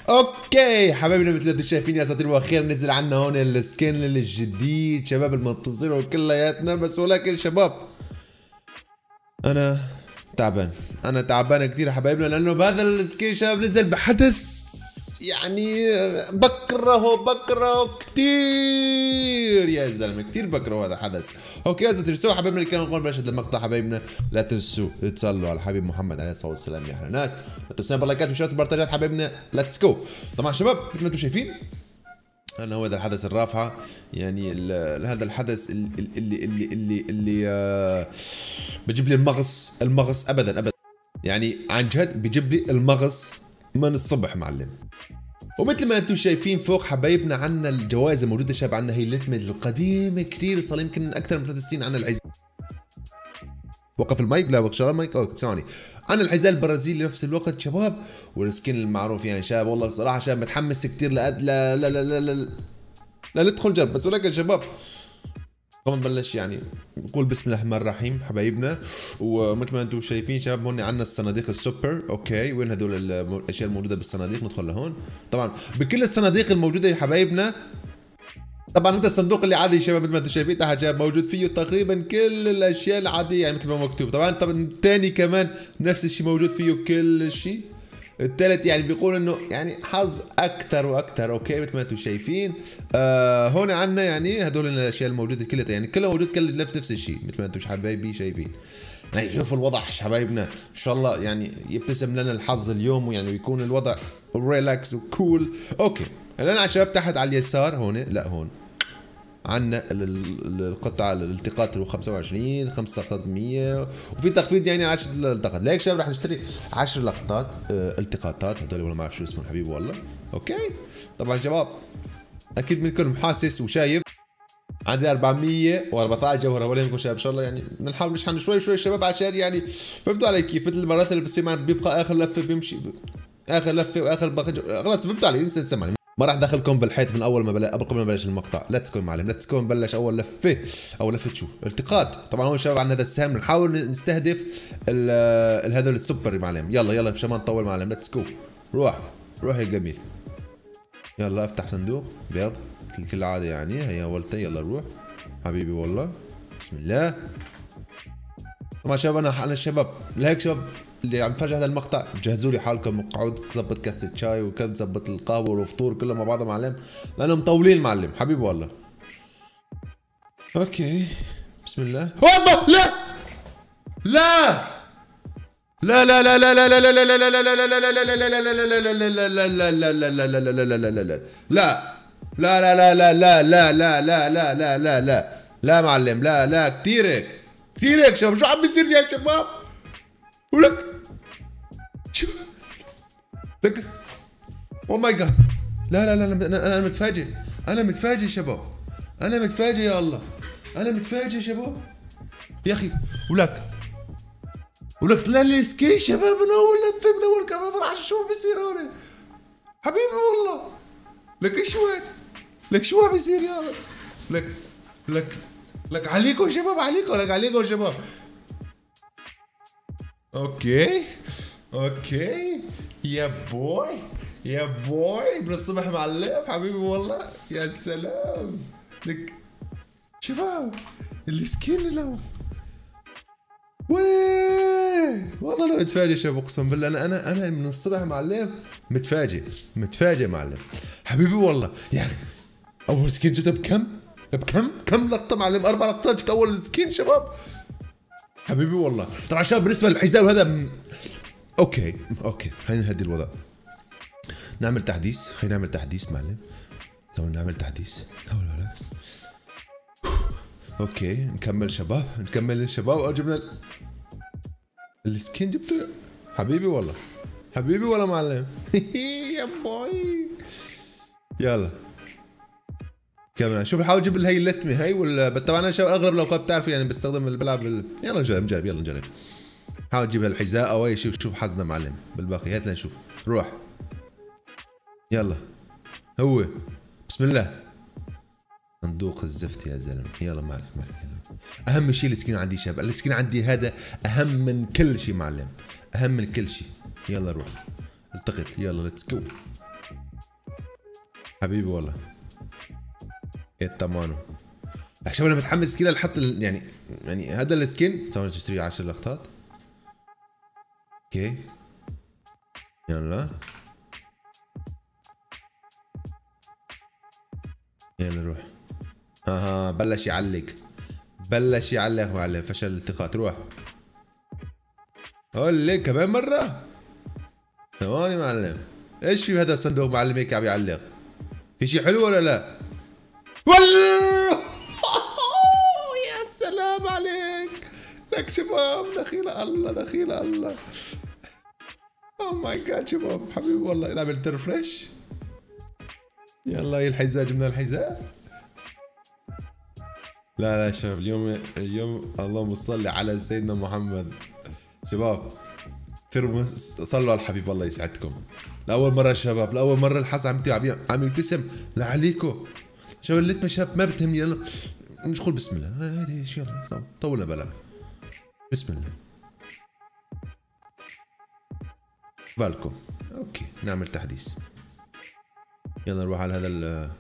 اوكي حبايبنا، مثل ما انتم شايفين يا اساطير، واخيرا نزل عنا هون السكين الجديد شباب المنتظرين كلياتنا. بس ولكن شباب انا تعبان كثير حبايبنا، لانه بهذا السكين شباب نزل بحدث يعني بكرهه كثير يا زلمه، كثير بكره هذا الحدث. اوكي يا اساطير، سو حبايبنا اللي كانوا نقول بلش هذا المقطع حبايبنا، لا تنسوا تصلوا على الحبيب محمد عليه الصلاه والسلام يا احلى ناس، لا تنسوا باللايكات وشيرات وبرتاجات حبايبنا. ليتس جو. طبعا شباب مثل ما انتم شايفين انا هو هذا الحدث الرافعه، يعني هذا الحدث اللي بجيب لي المغص ابدا يعني عن جد بجيب لي المغص من الصبح معلم. ومثل ما انتم شايفين فوق حبايبنا عنا الجوائز الموجوده شباب، عنا هي الاتمد القديمه كثير، صار يمكن اكثر من 3 سنين. عنا العز وقف المايك، لا شغال المايك، اوكي ثواني. عنا الحذاء البرازيلي نفس الوقت شباب، والسكين المعروف يعني شباب. والله الصراحه شباب متحمس كثير لا لا لا لا لا لا لا ندخل جرب. بس ولكن شباب طبعا بلش يعني نقول بسم الله الرحمن الرحيم حبايبنا. ومثل ما انتم شايفين شباب هون عندنا الصناديق السوبر. اوكي وين هدول الاشياء الموجوده بالصناديق؟ ندخل لهون. طبعا بكل الصناديق الموجوده يا حبايبنا، طبعا هذا الصندوق اللي عادي شباب مثل ما انتم شايفين تحت شباب موجود فيه تقريبا كل الاشياء العاديه يعني مثل ما مكتوب. طبعا الثاني كمان نفس الشيء موجود فيه كل شيء. الثالث يعني بيقول انه يعني حظ اكثر واكثر. اوكي مثل ما انتم شايفين هون عندنا يعني هدول الاشياء الموجوده كلها، يعني كلها موجود كل نفس الشيء مثل ما انتم حبايبي شايفين. يعني شوفوا الوضع حبايبنا، ان شاء الله يعني يبتسم لنا الحظ اليوم، ويعني ويكون الوضع ريلاكس وكول. اوكي الان على الشباب تحت على اليسار هون، لا هون عندنا القطعه الالتقاط ال 25 5 لقطات 100، وفي تخفيض يعني 10 لقطات. ليك شباب رح نشتري 10 لقطات التقاطات هدول، والله ما بعرف شو اسمه حبيبي والله. اوكي طبعا شباب اكيد منكم حاسس وشايف عندي 414 جوهره ولا يمكن شباب. ان شاء الله يعني بنحاول نشحن شوي شباب عشان يعني فهمتوا علي كيف. مثل المرات اللي بصير بيبقى اخر لفه بيمشي اخر لفه واخر خلاص فهمتوا علي. انسى سمعني، ما راح دخلكم بالحيط من اول ما قبل ما نبلش المقطع. ليتس جو معلم، ليتس جو نبلش اول لفه شو التقاط. طبعا هون شباب عندنا هذا السهم بنحاول نستهدف هذول السوبر معلم. يلا مشان ما نطول معلم. ليتس جو، روح يا جميل. يلا افتح صندوق بيض مثل كل عاده يعني، هي اولتين. يلا روح حبيبي والله بسم الله. طبعا شباب انا الشباب لهيك شباب اللي عم فجأة هذا المقطع جهزوا لي حالكم، اقعد ظبط كاسة شاي وكم ظبط القهوة والفطور كله مع بعضه معلم، لأنه مطولين معلم حبيبي والله. اوكي بسم الله. هوبا لا لا لا لا لا لا لا لا لا لا لا لا لا لا معلم، لا كثير هيك شباب. شو عم بيصير يا شباب؟ ولك شو لك او ماي جاد. لا انا متفاجئ شباب، انا متفاجئ يا الله، انا متفاجئ شباب يا اخي. ولك طلع لي سكين شباب من اول لفه، من اول كمان فرح شو بيصير هون حبيبي والله. لك شو عم بيصير يا الله. لك عليكم شباب، عليكم شباب. اوكي يا بوي من الصبح معلم حبيبي والله. يا سلام لك شباب السكين لو ويه والله لا متفاجئ شباب، اقسم بالله انا من الصبح معلم متفاجئ معلم حبيبي والله. يا اخي اول سكين جبتها بكم لقطه معلم؟ 4 لقطات جبت اول سكين شباب حبيبي والله. طبعا شباب بالنسبه للحذاء وهذا اوكي خلينا نهدي الوضع، نعمل تحديث. خلينا نعمل تحديث معلم، نعمل تحديث. اوكي نكمل شباب جبنا السكين جبته حبيبي والله معلم. يا بوي يلا كمان شوف حاول اجيب هي اللتمه هي ولا. بس طبعا انا شباب اغلب الاوقات بتعرف يعني بستخدم بلعب يلا نجرب حاول نجيب الحذاء او اي شيء. شوف حظنا معلم بالباقي، هات لنشوف. روح يلا هو بسم الله. صندوق الزفت يا زلمه. يلا معلم اهم شيء السكين عندي شباب، السكين عندي هذا اهم من كل شيء معلم، اهم من كل شيء. يلا روح التقط يلا ليتس جو. حبيبي والله. التمانو يا شباب انا متحمس كده لحط يعني هذا السكين. ثواني تشتري 10 لقطات. اوكي يلا يلا روح. ها بلش يعلق. بلش يعلق معلم. فشل الالتقاط. روح. قول لي كمان مرة. ثواني معلم. ايش في هذا الصندوق معلم هيك عم يعلق؟ في شيء حلو ولا لا؟ والله يا سلام عليك. لك شباب دخيل الله دخيل الله. اوه ماي جاد شباب حبيبي والله. نعمل ريفرش. يلا يا الحذاء. جبنا الحذاء. لا لا شباب اليوم اللهم صل على سيدنا محمد. شباب صلوا على الحبيب الله يسعدكم. لأول مرة شباب لأول مرة الحظ عم يبتسم لعليكم. شباب اللي شباب ما بتهمني لأنه ندخل بسم الله. هذه ايش يلا طولنا بالك. بسم الله. بالكم. اوكي نعمل تحديث. يلا نروح على هذا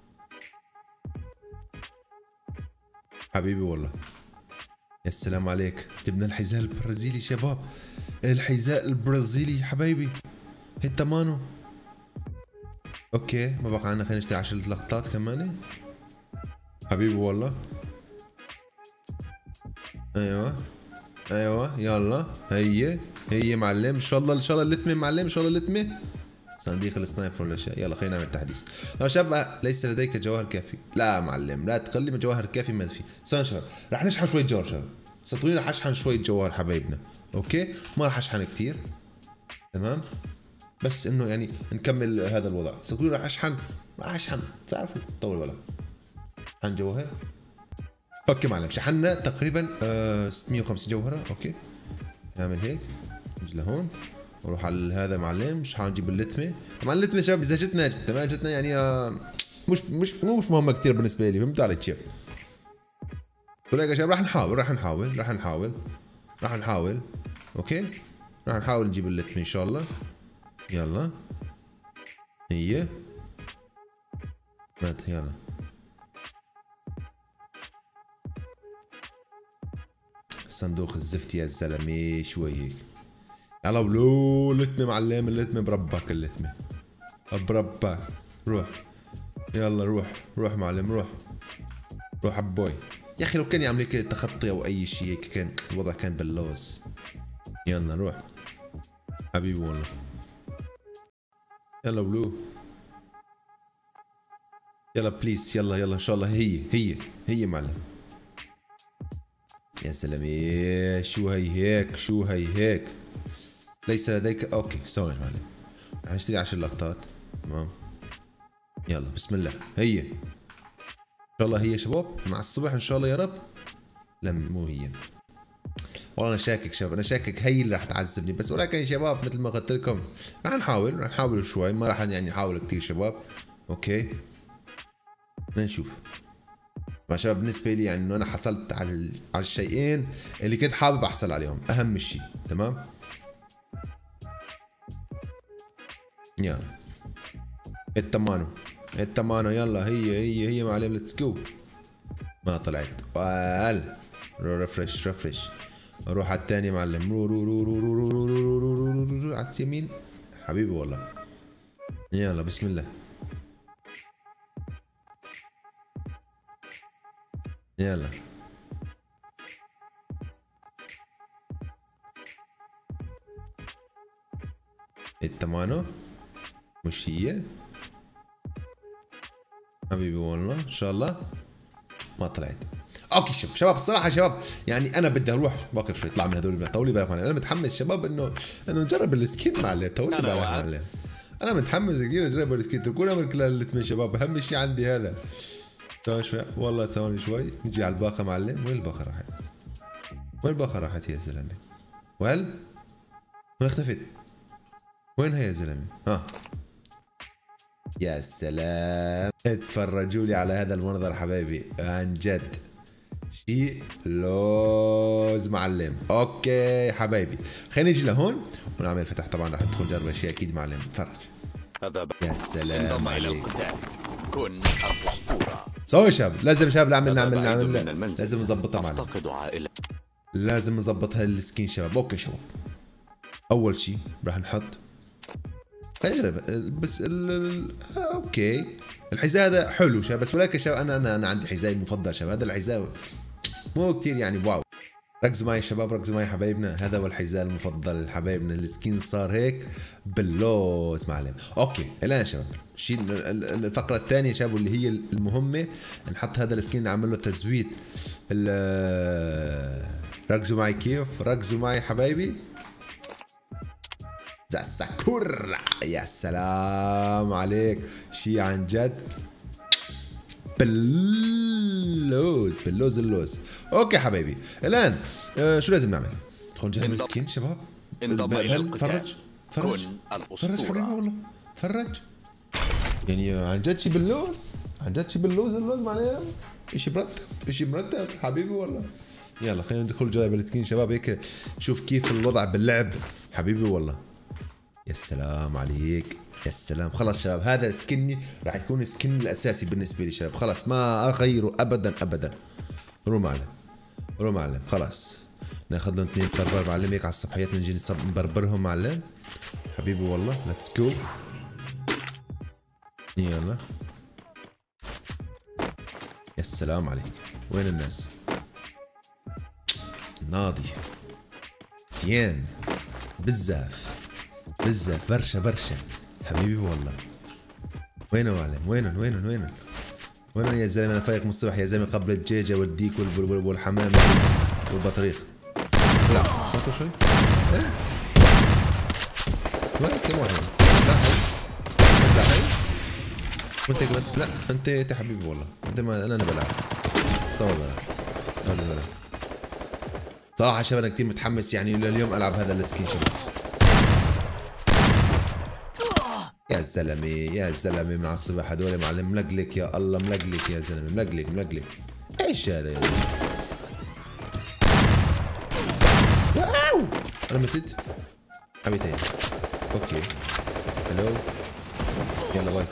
حبيبي والله. يا السلام عليك. جبنا الحذاء البرازيلي شباب. الحذاء البرازيلي حبايبي. التمانو. اوكي ما بقى عنا. خلينا نشتري 10 لقطات كمان. حبيبي والله. ايوه يلا. هي معلم. ان شاء الله اللتمه معلم. ان شاء الله اللتمه. صناديق السنايبر ولا شيء. يلا خلينا نعمل تحديث. لو شباب ليس لديك جوهر كافي. لا معلم لا تقلي من جوهر كافي. ما في. استنى شباب رح نشحن شويه جوهر شباب. صدقوني رح اشحن شويه جوهر حبايبنا. اوكي ما رح اشحن كثير. تمام بس انه يعني نكمل هذا الوضع. صدقوني رح اشحن تعرفوا طول بالك. شحن جوهر. اوكي معلم شحنا تقريبا 650 جوهره. اوكي نعمل هيك. نجي لهون نروح على هذا معلم. مش حنجيب اللتمه. طبعا اللتمه شباب اذا جتنا تمام جتنا يعني مش مهمه كثير بالنسبه لي. فهمت علي كيف؟ ولكن يا شباب راح نحاول. اوكي راح نحاول نجيب اللتمه ان شاء الله. يلا هي مات. يلا صندوق الزفت يا زلمه شوي هيك. يلا بلو اللتمه معلم. اللتمه بربك. اللتمه بربك. روح يلا روح معلم. روح عبوي. يا اخي لو كان يعمل هيك تخطي او اي شيء هيك كان الوضع كان بلوز. يلا روح حبيبي والله. يلا بلو. يلا بليز. يلا ان شاء الله. هي معلم. يا سلام. شو هي هيك. ليس لديك. اوكي ثواني معلم. رح نشتري 10 لقطات. تمام يلا بسم الله. هي ان شاء الله. هي شباب مع الصبح ان شاء الله يا رب. لا مو هي والله. انا شاكك شباب. انا شاكك هي اللي رح تعذبني بس. ولكن يا شباب مثل ما قلت لكم رح نحاول شوي. ما رح يعني نحاول كثير شباب. اوكي بدنا نشوف. ما شباب بالنسبه لي يعني انه انا حصلت على الشيئين اللي كنت حابب احصل عليهم. اهم شيء. تمام يلا التمانو. يلا هي معلم. ليتس جو. ما طلعت. رفرش. روح على الثاني معلم. رو على اليمين حبيبي والله. يلا بسم الله. يلا التمانو مش هي حبيبي والله. ان شاء الله ما طلعت. اوكي شباب الصراحه شباب يعني انا بدي اروح باكر شوي اطلع من هذول. طولي بالك معلم. انا متحمس شباب انه نجرب السكين معلم. طولي بالك معلم. انا متحمس كثير اجرب السكين. تكون من كل الثمان شباب. اهم شيء عندي هذا. ثواني شوي والله. ثواني شوي. نجي على الباقه معلم. وين الباقه راحت يا زلمه؟ وين اختفت؟ وين هي يا زلمه؟ يا سلام. اتفرجوا لي على هذا المنظر حبايبي عن جد. شيء لوز معلم. اوكي حبايبي خلينا نيجي لهون ونعمل فتح. طبعا راح ندخل نجرب اشياء اكيد معلم. تفرج. يا سلام عليك. كن الأسطورة. سوي يا شباب، لازم شباب نعمل لازم نظبطها معنا. لازم نظبط هاي السكين شباب. اوكي شباب، اول شيء راح نحط، خلينا نجرب بس اوكي الحذاء هذا حلو شباب، بس ولكن شباب انا عندي حذاء المفضل شباب. هذا الحذاء مو كثير يعني واو. ركزوا معي شباب، ركزوا معي حبايبنا، هذا هو الحذاء المفضل لحبايبنا. السكين صار هيك باللوز معلم. اوكي الان شباب شيل الفقره الثانيه شباب واللي هي المهمه، نحط هذا السكين نعمل له تزويد. ركزوا معي كيف، ركزوا معي حبايبي. ساكورا، يا سلام عليك، شي عن جد باللوز باللوز اللوز. اوكي حبايبي الان شو لازم نعمل؟ ندخل نجرب السكين شباب. فرج فرج فرج حبيبي والله، فرج يعني عن جد شي باللوز، عن جد شي باللوز اللوز معناها اشي مرتب، اشي مرتب حبيبي والله. يلا خلينا ندخل نجرب السكين شباب هيك شوف كيف الوضع باللعب حبيبي والله. يا سلام عليك، يا سلام. خلاص شباب هذا سكني راح يكون السكن الاساسي بالنسبه لي شباب، خلاص ما اغيره ابدا ابدا. روح معلم، روح معلم. خلاص ناخذ لهم 2 بربر معلم هيك على الصبحيات، نجي نبربرهم معلم حبيبي والله. ليتس جو. يلا يا سلام عليك. وين الناس؟ ناضي تيان بزاف بزاف برشا برشا حبيبي والله. وينه معلم؟ وينه يا زلمه؟ انا فايق من الصبح يا زلمه قبل الدجاجه والديك والحمام والبطريق. لا خطر شوي. ايه وين كم واحد؟ لا هاي لا هاي وانت كمان لا انت حبيبي والله. انت ما انا بلعب طبعا بلعب صراحه شباب. انا كثير متحمس يعني لليوم العب هذا السكين شباب. يا زلمه يا زلمه من على الصبح هذول معلم ملقلك يا الله، ملقلك يا زلمه، ملقلك. ايش هذا يا زلمه؟ واو انا متت ابي تاني. اوكي هلو يلا باي.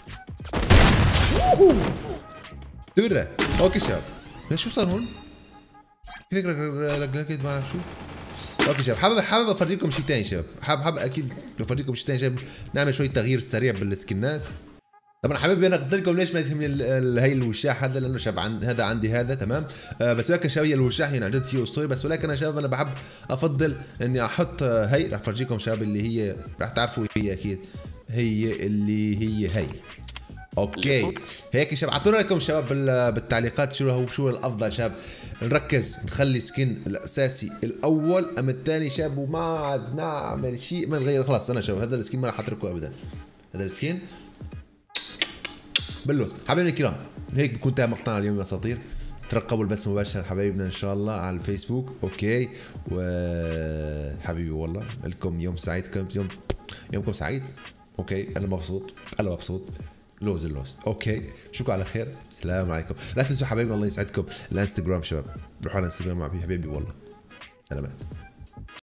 دورة. اوكي شباب شو صار هون؟ كيف لقيت ما اعرف شو. اوكي شباب حابب افرجيكم شيء ثاني شباب، حابب اكيد افرجيكم شيء ثاني شباب، نعمل شوي تغيير سريع بالسكنات. طبعا حبيبي انا قلت لكم ليش ما يهمني هي الوشاح هذا، لانه شباب هذا عندي هذا تمام. بس ولكن شباب الوشاح يعني عن جد شيء اسطوري، بس ولكن انا شباب انا بحب افضل اني احط هي. راح افرجيكم شباب اللي هي راح تعرفوا هي اكيد، هي اللي هي اوكي هيك شباب. اعطونا لكم شباب بالتعليقات شو الافضل شباب، نركز نخلي سكين الاساسي الاول ام الثاني شباب، وما عاد نعمل شيء ما نغير. خلاص انا شباب هذا السكين ما راح اتركه ابدا، هذا السكين باللوز. حبايبنا الكرام هيك بكون انتهى مقطعنا اليوم يا اساطير. ترقبوا البث مباشر حبايبنا ان شاء الله على الفيسبوك. اوكي وحبيبي والله لكم يوم سعيد، يومكم سعيد. اوكي انا مبسوط لوز اللوز. اوكي اشوفكم على خير، السلام عليكم. لا تنسوا حبايبنا الله يسعدكم الانستغرام شباب، روحوا على الانستغرام مع حبيبي والله. سلامات.